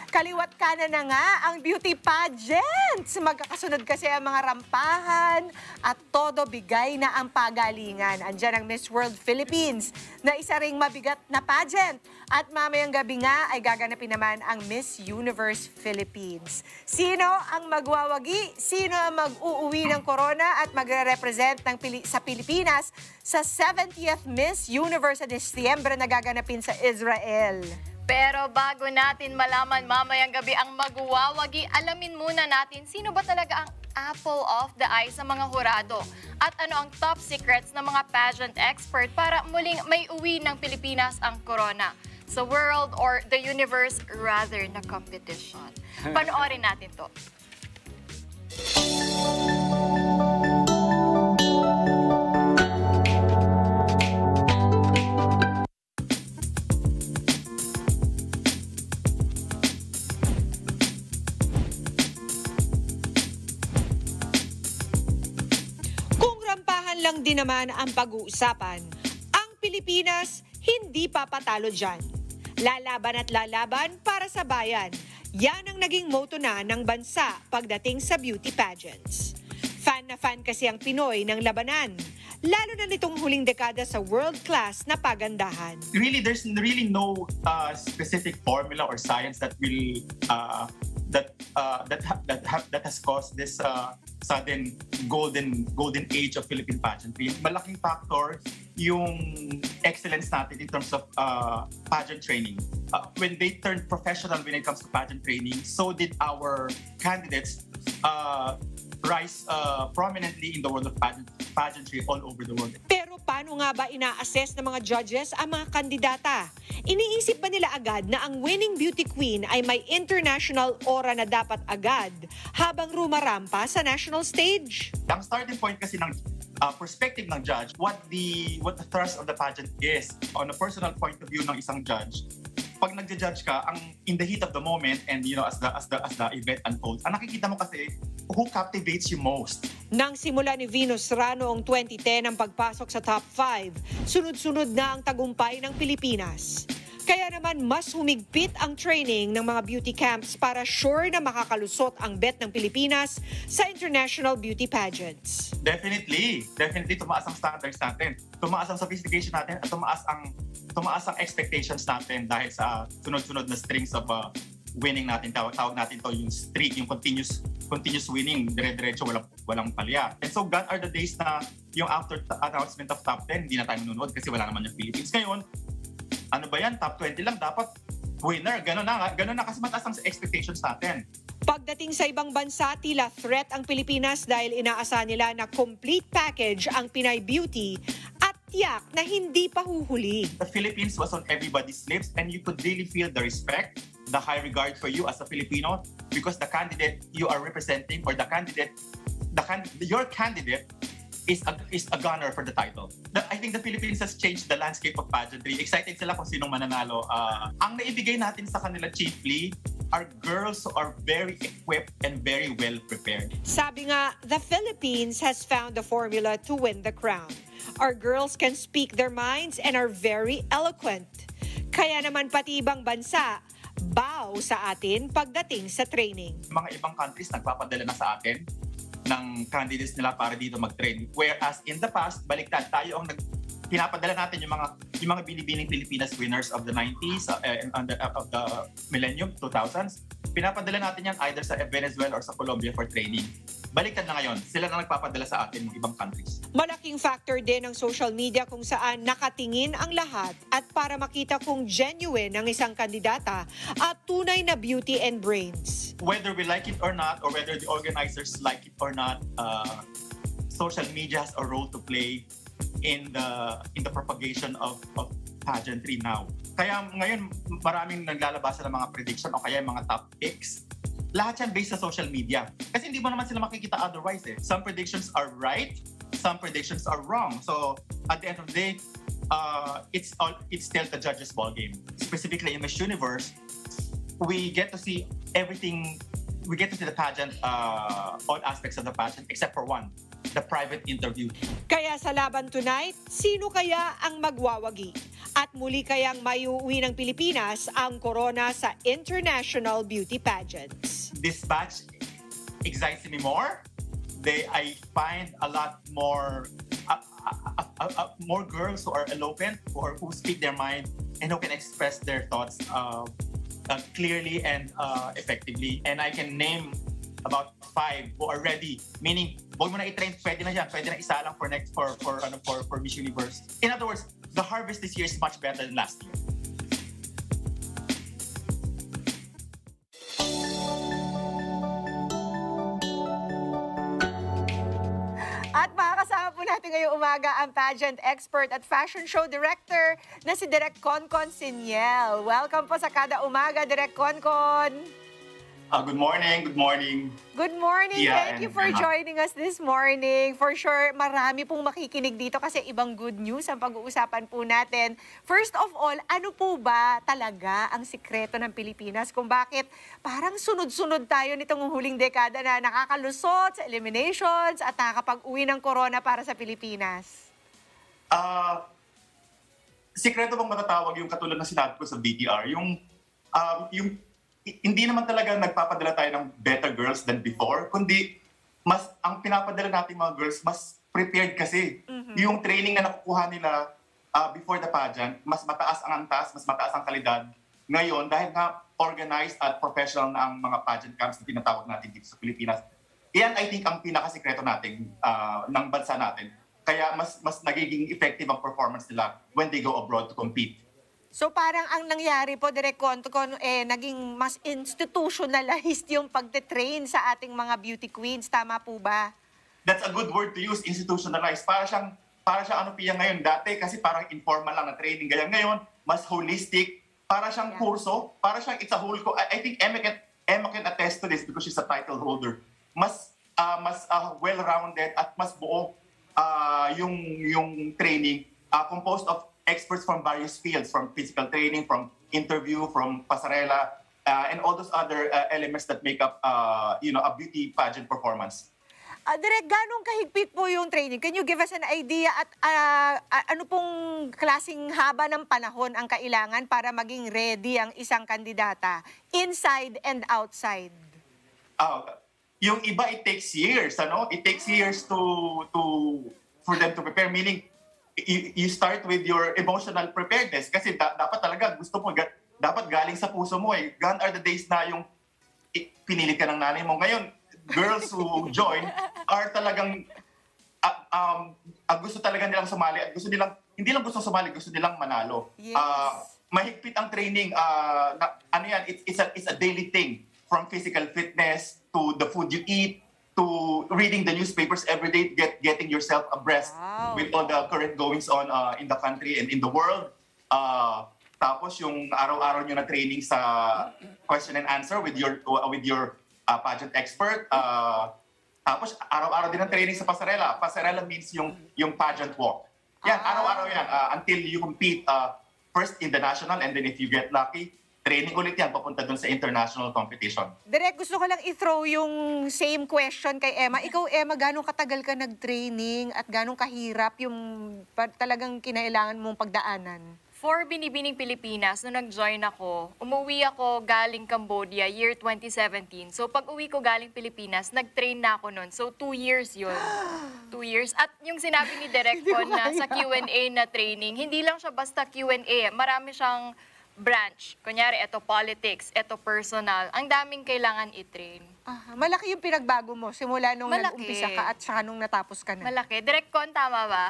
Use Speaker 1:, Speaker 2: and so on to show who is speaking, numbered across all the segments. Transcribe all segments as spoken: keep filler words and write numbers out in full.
Speaker 1: Kaliwat kanan na nga ang beauty pageants. Magkakasunod kasi ang mga rampahan at todo bigay na ang pagalingan. Andyan ang Miss World Philippines na isa ring mabigat na pageant. At mamayang gabi nga ay gaganapin naman ang Miss Universe Philippines. Sino ang magwawagi? Sino ang mag-uuwi ng corona at magre-represent ng Pili- sa Pilipinas sa seventieth Miss Universe sa Disyembre na gaganapin sa Israel?
Speaker 2: Pero bago natin malaman mamayang gabi ang magwawagi, alamin muna natin sino ba talaga ang apple of the eye sa mga hurado at ano ang top secrets ng mga pageant expert para muling may uwi ng Pilipinas ang corona sa world or the universe rather na competition. Panoorin natin to.
Speaker 1: Lang din naman ang pag-uusapan. Ang Pilipinas hindi papatalo dyan. Lalaban at lalaban para sa bayan. Yan ang naging motto na ng bansa pagdating sa beauty pageants. Fan na fan kasi ang Pinoy ng labanan. Lalo na nitong huling dekada sa world-class na pagandahan.
Speaker 3: Really, there's really no uh, specific formula or science that will uh, that uh, that ha- that ha- that has caused this uh, sudden golden golden age of Philippine pageantry. Malaking factor yung excellence natin in terms of uh, pageant training. Uh, when they turned professional when it comes to pageant training, so did our candidates uh, rise uh, prominently in the world of pageant, pageantry all over the world.
Speaker 1: Pero paano nga ba ina-assess ng mga judges ang mga kandidata? Iniisip ba nila agad na ang winning beauty queen ay may international aura na dapat agad habang rumarampa sa national stage?
Speaker 3: Ang starting point kasi ng uh, perspective ng judge, what the what the thrust of the pageant is on a personal point of view ng isang judge. Pag nagja-judge ka, ang in the heat of the moment and you know as the as the as the event unfolds, ang nakikita mo kasi who captivates you most.
Speaker 1: Nang simula ni Venus Ra noong twenty ten ang pagpasok sa top five, sunod-sunod na ang tagumpay ng Pilipinas. Kaya naman mas humigpit ang training ng mga beauty camps para sure na makakalusot ang bet ng Pilipinas sa international beauty pageants.
Speaker 3: Definitely, definitely tumaas ang standards natin. Tumaas ang sophistication natin at tumaas ang tumaas ang expectations natin dahil sa sunod-sunod na strings of uh, winning natin. Tawag, tawag natin to yung streak, yung continuous continuous winning, dire-diretso, walang, walang palya. And so gone are the days na yung after t- announcement of top ten, hindi na tayo nanonood kasi wala naman yung Philippines. Ngayon, ano ba yan? top twenty lang, dapat winner. Ganon na, ganon na kasi mataas ang expectations natin.
Speaker 1: Pagdating sa ibang bansa, tila threat ang Pilipinas dahil inaasahan nila na complete package ang Pinay Beauty at tiyak na hindi pa huhuli.
Speaker 3: The Philippines was on everybody's lips and you could really feel the respect, the high regard for you as a Filipino because the candidate you are representing or the candidate, the can, your candidate is a, is a gunner for the title. The, I think the Philippines has changed the landscape of pageantry. Excited sila kung sinong mananalo. Uh, ang naibigay natin sa kanila chiefly are girls who are very equipped and very well prepared.
Speaker 1: Sabi nga, the Philippines has found the formula to win the crown. Our girls can speak their minds and are very eloquent. Kaya naman pati ibang bansa, bow sa atin pagdating sa training.
Speaker 3: Mga ibang countries nagpapadala na sa atin ng candidates nila para dito mag-train. Whereas in the past, baliktad, tayo ang nag pinapadala natin yung mga yung mga binibining Pilipinas winners of the nineties uh, and uh, of the millennium, two thousands. Pinapadala natin yan either sa Venezuela or sa Colombia for training. Baliktad na ngayon, sila na nagpapadala sa atin ng ibang countries.
Speaker 1: Malaking factor din ang social media kung saan nakatingin ang lahat at para makita kung genuine ang isang kandidata at tunay na beauty and brains.
Speaker 3: Whether we like it or not, or whether the organizers like it or not, uh, social media has a role to play in the in the propagation of, of pageantry now. Kaya ngayon maraming naglalabasan ng mga prediction o kaya mga top picks. Lahat yan based sa social media. Kasi hindi mo naman sila makikita otherwise eh. Some predictions are right, some predictions are wrong. So at the end of the day, uh, it's all it's still the judges' ball game. Specifically in Miss Universe, we get to see everything. We get to see the pageant, uh, all aspects of the pageant except for one. the private interview.
Speaker 1: Kaya sa laban tonight, sino kaya ang magwawagi? At muli kayang maiuwi ng Pilipinas ang corona sa international beauty pageants?
Speaker 3: This batch excites me more. They, I find a lot more, uh, uh, uh, uh, more girls who are eloquent, or who speak their mind, and who can express their thoughts uh, uh, clearly and uh, effectively. And I can name about five who are ready. Meaning, huwag mo na i-train, pwede na yan, pwede na isa lang for next for for ano for for Miss Universe. In other words, the harvest this year is much better than last year.
Speaker 1: At makakasama po natin ngayong umaga ang pageant expert at fashion show director na si Direk Concon Siniel. Welcome po sa Kada Umaga, Direk Concon.
Speaker 3: Uh, good morning, good morning.
Speaker 1: Good morning.
Speaker 3: Yeah,
Speaker 1: Thank you
Speaker 3: and-
Speaker 1: for
Speaker 3: uh-huh.
Speaker 1: joining us this morning. For sure, marami pong makikinig dito kasi ibang good news ang pag-uusapan po natin. First of all, ano po ba talaga ang sikreto ng Pilipinas kung bakit parang sunod-sunod tayo nitong huling dekada na nakakalusot sa eliminations at nakakapag-uwi ng corona para sa Pilipinas?
Speaker 3: Uh, sikreto bang matatawag yung katulad na sinabi ko sa B T R? Yung, um, yung hindi naman talaga nagpapadala tayo ng better girls than before, kundi mas ang pinapadala natin mga girls, mas prepared kasi.
Speaker 1: Mhm.
Speaker 3: Yung training na nakukuha nila uh, before the pageant, mas mataas ang antas, mas mataas ang kalidad. Ngayon, dahil nga organized at professional na ang mga pageant camps na tinatawag natin dito sa Pilipinas, iyan I think ang pinakasikreto natin uh, ng bansa natin. Kaya mas mas nagiging effective ang performance nila when they go abroad to compete.
Speaker 1: So parang ang nangyari po, Direk Concon, eh, naging mas institutionalized yung pagte-train sa ating mga beauty queens. Tama po ba?
Speaker 3: That's a good word to use, institutionalized. Para siyang, para siyang ano piya ngayon. Dati kasi parang informal lang na training. Kaya ngayon, mas holistic. Para siyang
Speaker 1: Yeah.
Speaker 3: kurso. Para siyang, it's a whole, co- I, I think Emma can, Emma can attest to this because she's a title holder. Mas, uh, mas uh, well-rounded at mas buo uh, yung, yung training uh, composed of experts from various fields, from physical training, from interview, from pasarela, uh, and all those other uh, elements that make up, uh, you know, a beauty pageant performance.
Speaker 1: Uh, Direk, ganong kahigpit po yung training? Can you give us an idea at ah, ah, ano pong klaseng haba ng panahon ang kailangan para maging ready ang isang kandidata inside and outside?
Speaker 3: Uh, yung iba, it takes years, ano? It takes years to to for them to prepare. Meaning, you, you start with your emotional preparedness kasi da- dapat talaga gusto mo, ga- dapat galing sa puso mo eh. Gone are the days na yung i- pinilit ka ng nanay mo. Ngayon, girls who join are talagang uh, um, uh, gusto talaga nilang sumali at gusto nilang, hindi lang gusto sumali, gusto nilang manalo.
Speaker 1: Yes.
Speaker 3: Uh, mahigpit ang training, uh, na, ano yan, it's, it's, a, it's a daily thing. From physical fitness to the food you eat, to reading the newspapers every day, get, getting yourself abreast
Speaker 1: Wow.
Speaker 3: with all the current goings on uh, in the country and in the world. Uh, tapos yung araw-araw nyo na training sa question and answer with your uh, with your uh, pageant expert. Uh, tapos araw-araw din ang training sa pasarela. Pasarela means yung yung pageant walk. Yan,
Speaker 1: Ah.
Speaker 3: araw-araw yan uh, until you compete uh, first in the national, and then if you get lucky, training ulit yan papunta dun sa international competition.
Speaker 1: Direk, gusto ko lang i-throw yung same question kay Emma. Ikaw, Emma, ganong katagal ka nag-training at ganong kahirap yung pa- talagang kinailangan mong pagdaanan?
Speaker 2: For Binibining Pilipinas, nung nag-join ako, umuwi ako galing Cambodia year twenty seventeen. So pag uwi ko galing Pilipinas, nag-train na ako nun. So two years yun. Two years. At yung sinabi ni Direk
Speaker 1: Hindi ko
Speaker 2: Con na
Speaker 1: kaya.
Speaker 2: sa Q and A na training, hindi lang siya basta Q and A. Marami siyang branch. Kunyari, ito politics, ito personal. Ang daming kailangan i-train.
Speaker 1: Ah, malaki yung pinagbago mo simula nung
Speaker 2: Malaki.
Speaker 1: nag-umpisa ka at saka nung natapos ka na.
Speaker 2: Malaki. Direk Con, tama ba?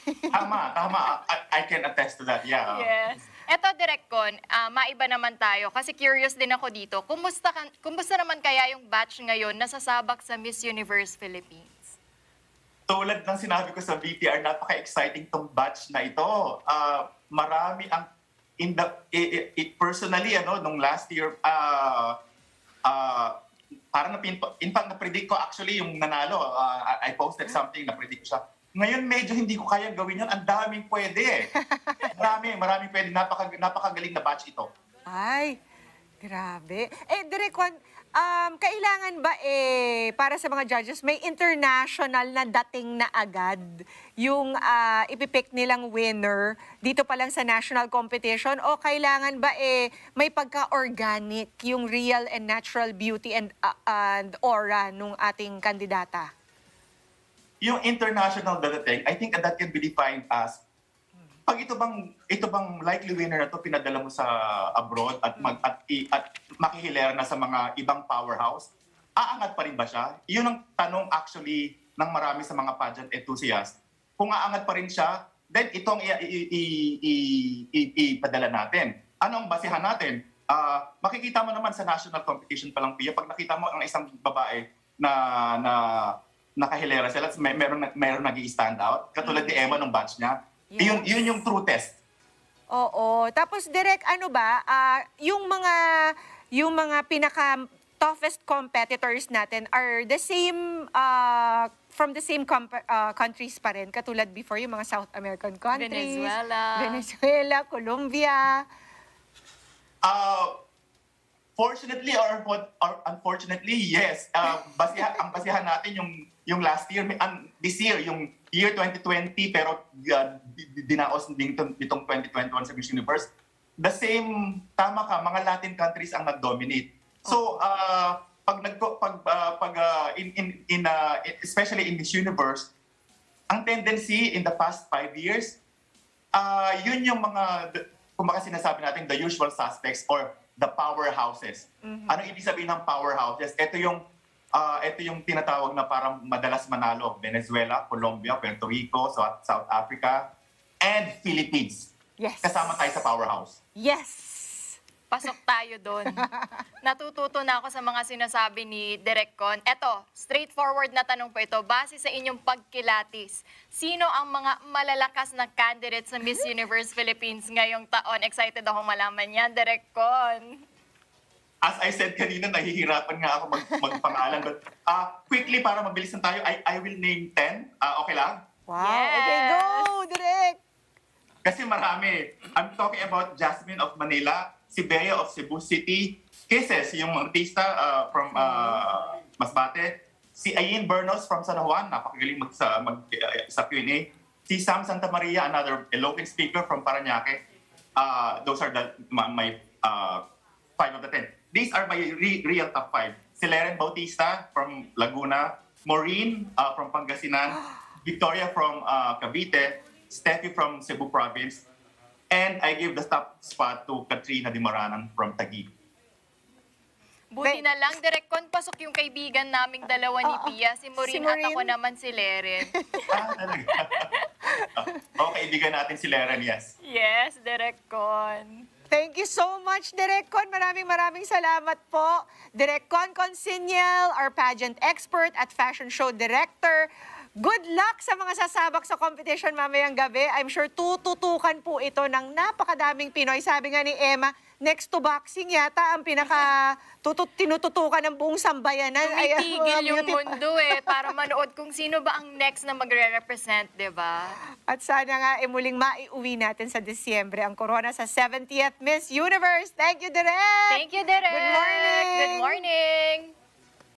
Speaker 3: Tama, tama. I, I can attest to that, yeah.
Speaker 2: Yes. Eto, Direk Con, ah, maiba naman tayo kasi curious din ako dito. Kumusta, kan, kumusta naman kaya yung batch ngayon na sasabak sa Miss Universe Philippines?
Speaker 3: Tulad ng sinabi ko sa B T R, napaka-exciting tong batch na ito. Uh, marami ang in the i- i- personally ano nung last year uh, uh, parang napin in fact na-predict ko actually yung nanalo. Uh, I I posted something na predict ko siya. Ngayon medyo hindi ko kaya gawin yun. Ang daming pwede eh. Marami, marami pwede. Napaka, napakagaling na batch ito.
Speaker 1: Ay, Grabe. Eh, Direk Juan, um, kailangan ba eh, para sa mga judges, may international na dating na agad yung ah, ipipick nilang winner dito pa lang sa national competition? O kailangan ba eh, may pagka-organic yung real and natural beauty and, ah, and aura nung ating kandidata?
Speaker 3: Yung international dating, I think that can be defined as pag ito bang ito bang likely winner na to pinadala mo sa abroad at mag at, i- at makihilera na sa mga ibang powerhouse, aangat pa rin ba siya? Yun ang tanong actually ng marami sa mga pageant enthusiasts. Kung aangat pa rin siya, then itong i- i- i- i- i- ipadala natin. Ano ang basihan natin? Ah, makikita mo naman sa national competition pa lang, Pia, pag nakita mo ang isang babae na na nakahilera sila, may meron meron nag-i-stand out, katulad ni Emma nung batch niya.
Speaker 1: Yes.
Speaker 3: Yun, yun yung true test.
Speaker 1: Oo. Tapos direct ano ba, ah, yung mga yung mga pinaka toughest competitors natin are the same ah, from the same comp- ah, countries pa rin katulad before yung mga South American countries.
Speaker 2: Venezuela.
Speaker 1: Venezuela, Colombia.
Speaker 3: Uh, fortunately or, or unfortunately, yes. Uh, basihan, ang basihan natin yung yung last year, may- an- this year, yung year twenty twenty, pero uh, di- di- dinaos din itong, itong twenty twenty-one sa Miss Universe. The same, tama ka, mga Latin countries ang nag-dominate. So, uh, pag nag pag uh, pag uh, in in in uh, especially in Miss Universe, ang tendency in the past five years, uh, yun yung mga kumbaga sinasabi natin the usual suspects or the powerhouses. Ano ibig sabihin ng powerhouses? Ito yung uh, ito yung tinatawag na parang madalas manalo, Venezuela, Colombia, Puerto Rico, South, South Africa, and Philippines.
Speaker 1: Yes.
Speaker 3: Kasama tayo sa powerhouse.
Speaker 1: Yes.
Speaker 2: Pasok tayo doon. Natututo na ako sa mga sinasabi ni Direk Con. Eto, straightforward na tanong po ito. Base sa inyong pagkilatis, sino ang mga malalakas na candidates sa Miss Universe Philippines ngayong taon? Excited akong malaman yan, Direk Con.
Speaker 3: As I said kanina, nahihirapan nga ako mag magpangalan. But uh, quickly, para mabilis na tayo, I, I will name ten. Uh, okay lang?
Speaker 1: Wow.
Speaker 2: Yes.
Speaker 1: Okay, go, direct.
Speaker 3: Kasi marami. I'm talking about Jasmine of Manila, si Bea of Cebu City, Kisses, yung artista uh, from uh, Masbate, si Ayin Bernos from San Juan, napakagaling mag, sa, mag, uh, sa Q and A, si Sam Santa Maria, another eloquent speaker from Parañaque. Uh, those are the, my, my uh, five of the ten. These are my re- real top five. Si Leren Bautista from Laguna, Maureen uh, from Pangasinan, Victoria from uh, Cavite, Steffi from Cebu Province, and I give the top spot to Katrina Dimaranan from Taguig.
Speaker 2: Buti
Speaker 1: Wait.
Speaker 2: na lang, Direk Con, pasok yung kaibigan naming dalawa ni
Speaker 1: Oo.
Speaker 2: Pia, si Maureen,
Speaker 1: Si
Speaker 2: at
Speaker 1: Maureen.
Speaker 2: ako naman si Leren.
Speaker 3: Ah, talaga? Okay, ibigan natin si Leren, yes.
Speaker 2: Yes, Direk Con.
Speaker 1: Thank you so much, Direk Con. Maraming maraming salamat po. Direk Con Consignel, our pageant expert at fashion show director. Good luck sa mga sasabak sa competition mamayang gabi. I'm sure tututukan po ito ng napakadaming Pinoy. Sabi nga ni Emma, next to boxing yata ang pinaka tutut tinututukan ng buong sambayanan. Ay,
Speaker 2: Tumitigil
Speaker 1: mga
Speaker 2: yung
Speaker 1: beauty-
Speaker 2: mundo eh, para manood kung sino ba ang next na magre-represent, di ba?
Speaker 1: At sana nga eh, muling maiuwi natin sa Disyembre ang corona sa seventieth Miss Universe. Thank you, Direk!
Speaker 2: Thank you, Direk!
Speaker 1: Good morning!
Speaker 2: Good morning!